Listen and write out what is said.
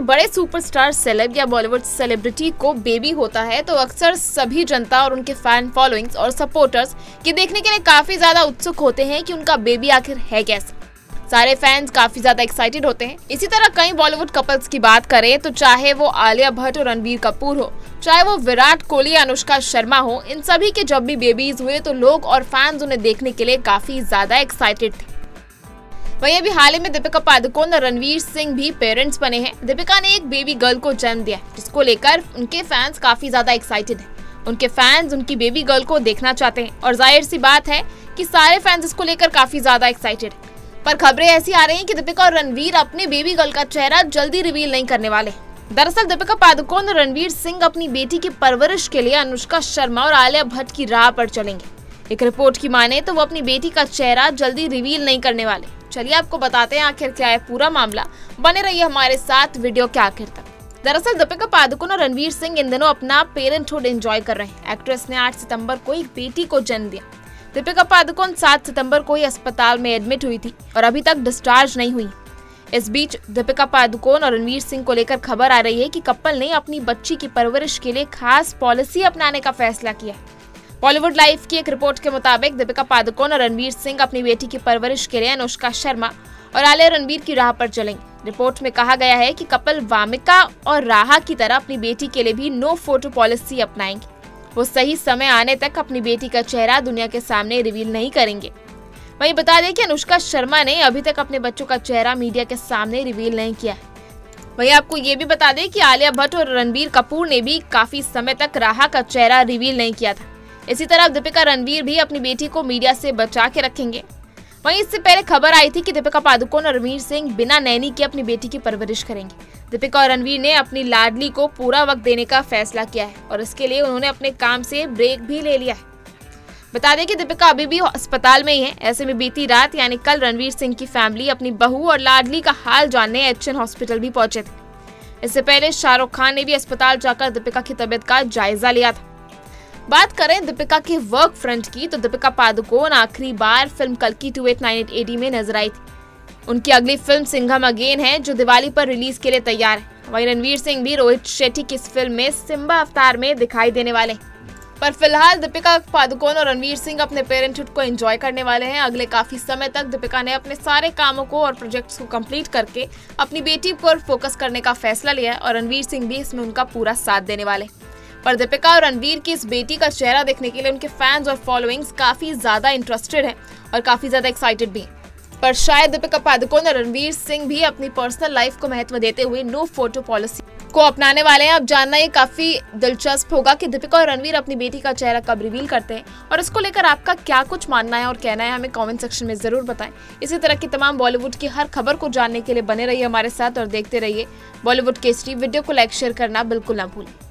बड़े superstar celeb या Bollywood celebrity को बेबी होता है तो अक्सर सभी जनता और उनके फैन फॉलोइंग्स और सपोर्टर्स ये देखने के लिए काफी ज्यादा उत्सुक होते हैं कि उनका बेबी आखिर है कैसा। सारे फैंस काफी ज्यादा एक्साइटेड होते हैं। इसी तरह कई बॉलीवुड कपल्स की बात करें तो चाहे वो आलिया भट्ट और रणबीर कपूर हो, चाहे वो विराट कोहली या अनुष्का शर्मा हो, इन सभी के जब भी बेबीज हुए तो लोग और फैंस उन्हें देखने के लिए काफी ज्यादा एक्साइटेड थे। वहीं अभी हाल ही में दीपिका पादुकोण और रणवीर सिंह भी पेरेंट्स बने हैं। दीपिका ने एक बेबी गर्ल को जन्म दिया जिसको लेकर उनके फैंस काफी ज्यादा एक्साइटेड हैं। उनके फैंस उनकी बेबी गर्ल को देखना चाहते हैं और जाहिर सी बात है कि सारे फैंस इसको लेकर काफी ज्यादा एक्साइटेड हैं। पर खबरें ऐसी आ रही हैं कि दीपिका और रणवीर अपनी बेबी गर्ल का चेहरा जल्दी रिवील नहीं करने वाले। दरअसल दीपिका पादुकोण और रणवीर सिंह अपनी बेटी की परवरिश के लिए अनुष्का शर्मा और आलिया भट्ट की राह पर चलेंगे। एक रिपोर्ट की माने तो वो अपनी बेटी का चेहरा जल्दी रिवील नहीं करने वाले। चलिए आपको बताते हैं आखिर क्या है पूरा मामला। बने रहिए हमारे साथ वीडियो के आखिर तक। दरअसल दीपिका पादुकोण और रणवीर सिंह इन दिनों अपना पेरेंटहुड एंजॉय कर रहे हैं। एक्ट्रेस ने 8 सितंबर को एक बेटी को जन्म दिया। दीपिका पादुकोण 7 सितंबर को ही अस्पताल में एडमिट हुई थी और अभी तक डिस्चार्ज नहीं हुई। इस बीच दीपिका पादुकोण और रणवीर सिंह को लेकर खबर आ रही है कि कपल ने अपनी बच्ची की परवरिश के लिए खास पॉलिसी अपनाने का फैसला किया है। बॉलीवुड लाइव की एक रिपोर्ट के मुताबिक दीपिका पादुकोण और रणवीर सिंह अपनी बेटी की परवरिश के लिए अनुष्का शर्मा और आलिया रणबीर की राह पर चलेंगे। रिपोर्ट में कहा गया है कि कपल वामिका और राहा की तरह अपनी बेटी के लिए भी नो फोटो पॉलिसी अपनाएंगे। वो सही समय आने तक अपनी बेटी का चेहरा दुनिया के सामने रिवील नहीं करेंगे। वहीं बता दें कि अनुष्का शर्मा ने अभी तक अपने बच्चों का चेहरा मीडिया के सामने रिवील नहीं किया है। वहीं आपको ये भी बता दें कि आलिया भट्ट और रणबीर कपूर ने भी काफी समय तक राहा का चेहरा रिवील नहीं किया था। इसी तरह दीपिका रणवीर भी अपनी बेटी को मीडिया से बचा के रखेंगे। वहीं इससे पहले खबर आई थी कि दीपिका पादुकोण और रणवीर सिंह बिना नैनी के अपनी बेटी की परवरिश करेंगे। दीपिका और रणवीर ने अपनी लाडली को पूरा वक्त देने का फैसला किया है और इसके लिए उन्होंने अपने काम से ब्रेक भी ले लिया है। बता दें कि दीपिका अभी भी अस्पताल में ही है। ऐसे में बीती रात यानी कल रणवीर सिंह की फैमिली अपनी बहू और लाडली का हाल जानने एचएन हॉस्पिटल भी पहुंचे थे। इससे पहले शाहरुख खान ने भी अस्पताल जाकर दीपिका की तबीयत का जायजा लिया था। बात करें दीपिका के वर्क फ्रंट की तो दीपिका पादुकोण आखिरी बार फिल्म कल्कि 2898 AD में नजर आई थी। उनकी अगली फिल्म सिंघम अगेन है जो दिवाली पर रिलीज के लिए तैयार है। वहीं रणवीर सिंह भी रोहित शेट्टी की इस फिल्म में सिम्बा अवतार में दिखाई देने वाले हैं। पर फिलहाल दीपिका पादुकोण और रणवीर सिंह अपने पेरेंटहुड को एंजॉय करने वाले हैं। अगले काफी समय तक दीपिका ने अपने सारे कामों को और प्रोजेक्ट्स को कंप्लीट करके अपनी बेटी पर फोकस करने का फैसला लिया है और रणवीर सिंह भी इसमें उनका पूरा साथ देने वाले। पर दीपिका और रणवीर की इस बेटी का चेहरा देखने के लिए उनके फैंस और फॉलोइंग्स काफी ज्यादा इंटरेस्टेड हैं और काफी ज्यादा एक्साइटेड भी हैं। पर शायद दीपिका पादुकोण और रणवीर सिंह भी अपनी पर्सनल लाइफ को महत्व देते हुए नो फोटो पॉलिसी को अपनाने वाले हैं। अब जानना ये काफी दिलचस्प होगा कि दीपिका और रणवीर अपनी बेटी का चेहरा कब रिवील करते हैं और इसको लेकर आपका क्या कुछ मानना है और कहना है हमें कमेंट सेक्शन में जरूर बताएं। इसी तरह की तमाम बॉलीवुड की हर खबर को जानने के लिए बने रहिए हमारे साथ और देखते रहिए बॉलीवुड केसरी। वीडियो को लाइक शेयर करना बिल्कुल ना भूलें।